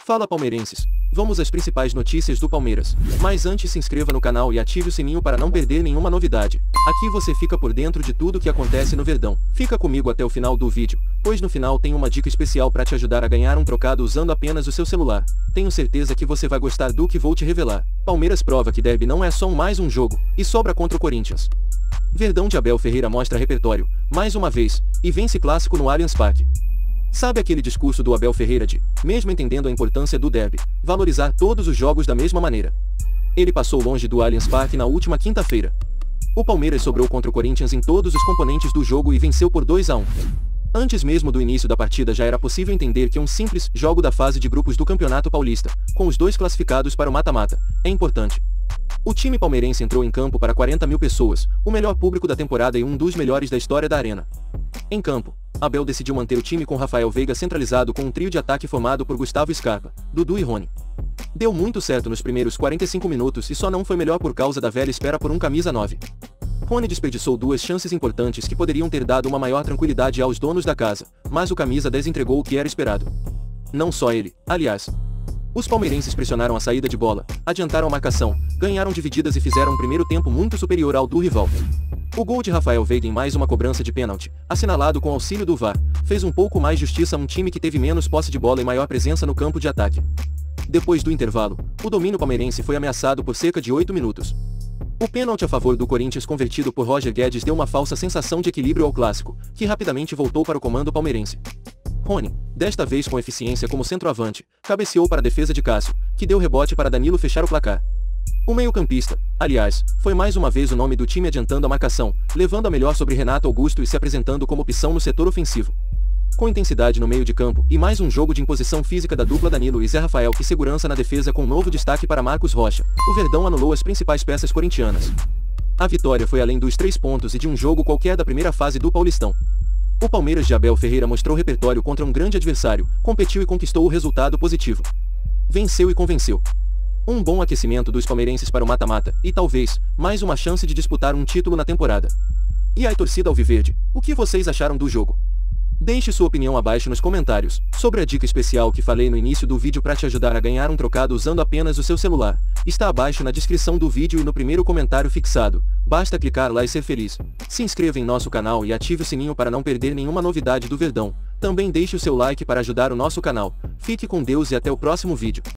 Fala palmeirenses, vamos às principais notícias do Palmeiras. Mas antes se inscreva no canal e ative o sininho para não perder nenhuma novidade. Aqui você fica por dentro de tudo que acontece no Verdão. Fica comigo até o final do vídeo, pois no final tem uma dica especial para te ajudar a ganhar um trocado usando apenas o seu celular. Tenho certeza que você vai gostar do que vou te revelar. Palmeiras prova que derby não é só mais um jogo, e sobra contra o Corinthians. Verdão de Abel Ferreira mostra repertório, mais uma vez, e vence clássico no Allianz Parque. Sabe aquele discurso do Abel Ferreira de, mesmo entendendo a importância do derby, valorizar todos os jogos da mesma maneira? Ele passou longe do Allianz Parque na última quinta-feira. O Palmeiras sobrou contra o Corinthians em todos os componentes do jogo e venceu por 2-1. Antes mesmo do início da partida já era possível entender que um simples jogo da fase de grupos do Campeonato Paulista, com os dois classificados para o mata-mata, é importante. O time palmeirense entrou em campo para 40 mil pessoas, o melhor público da temporada e um dos melhores da história da arena. Em campo, Abel decidiu manter o time com Rafael Veiga centralizado com um trio de ataque formado por Gustavo Scarpa, Dudu e Rony. Deu muito certo nos primeiros 45 minutos e só não foi melhor por causa da velha espera por um camisa 9. Rony desperdiçou duas chances importantes que poderiam ter dado uma maior tranquilidade aos donos da casa, mas o camisa 10 entregou o que era esperado. Não só ele, aliás. Os palmeirenses pressionaram a saída de bola, adiantaram a marcação, ganharam divididas e fizeram um primeiro tempo muito superior ao do rival. O gol de Rafael Veiga em mais uma cobrança de pênalti, assinalado com auxílio do VAR, fez um pouco mais justiça a um time que teve menos posse de bola e maior presença no campo de ataque. Depois do intervalo, o domínio palmeirense foi ameaçado por cerca de 8 minutos. O pênalti a favor do Corinthians convertido por Roger Guedes deu uma falsa sensação de equilíbrio ao clássico, que rapidamente voltou para o comando palmeirense. Rony, desta vez com eficiência como centroavante, cabeceou para a defesa de Cássio, que deu rebote para Danilo fechar o placar. O meio-campista, aliás, foi mais uma vez o nome do time adiantando a marcação, levando a melhor sobre Renato Augusto e se apresentando como opção no setor ofensivo. Com intensidade no meio de campo e mais um jogo de imposição física da dupla Danilo e Zé Rafael e segurança na defesa com um novo destaque para Marcos Rocha, o Verdão anulou as principais peças corintianas. A vitória foi além dos 3 pontos e de um jogo qualquer da primeira fase do Paulistão. O Palmeiras de Abel Ferreira mostrou repertório contra um grande adversário, competiu e conquistou o resultado positivo. Venceu e convenceu. Um bom aquecimento dos palmeirenses para o mata-mata, e talvez, mais uma chance de disputar um título na temporada. E aí torcida alviverde, o que vocês acharam do jogo? Deixe sua opinião abaixo nos comentários, sobre a dica especial que falei no início do vídeo para te ajudar a ganhar um trocado usando apenas o seu celular. Está abaixo na descrição do vídeo e no primeiro comentário fixado, basta clicar lá e ser feliz. Se inscreva em nosso canal e ative o sininho para não perder nenhuma novidade do Verdão. Também deixe o seu like para ajudar o nosso canal. Fique com Deus e até o próximo vídeo.